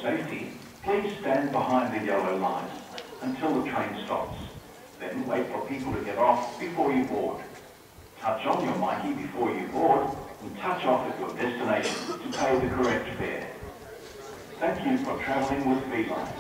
safety, please stand behind the yellow line until the train stops. Then wait for people to get off before you board. Touch on your Mikey before you board and touch off at your destination to pay the correct fare. Thank you for travelling with Beeline.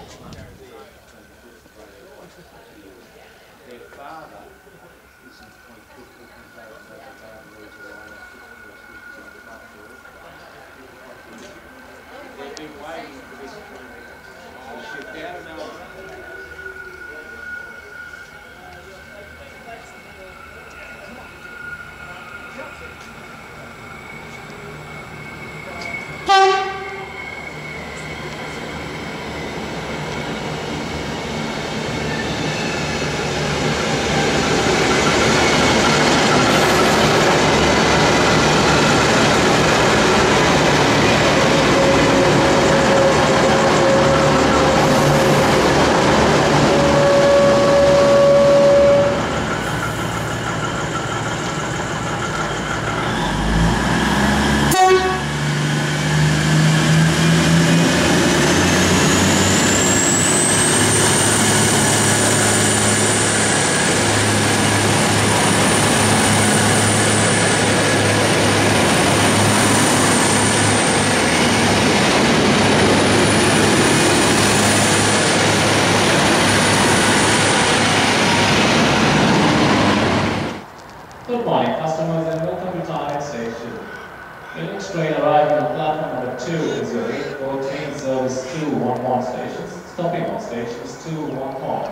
Good morning, customers, and welcome to Tarneit Station. The next train arriving on platform number 2 is your 814 service 211 stations, stopping on stations 211.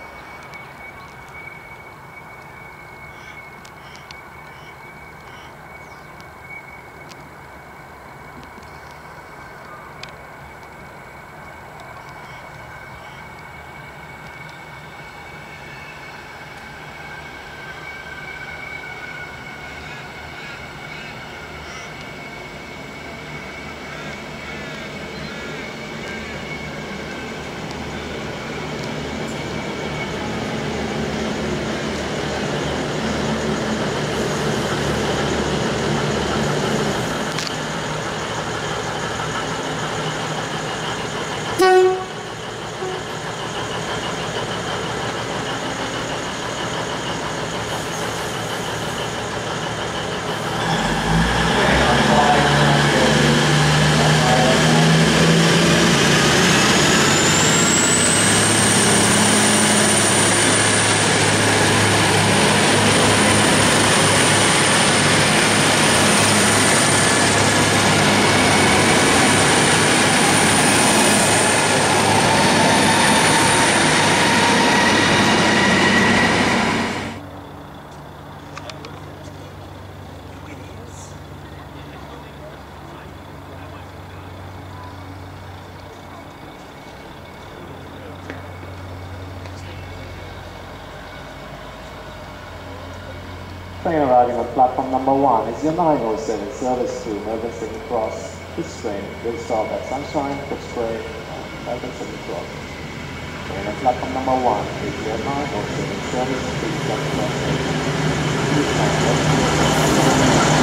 Train arriving on platform number 1 is your 907 service to Melbourne Sydney Cross. This train will stop at Sunshine, Footscray and Melbourne Sydney Cross. Train on platform number 1 is your 907 service to Melbourne Sydney Cross.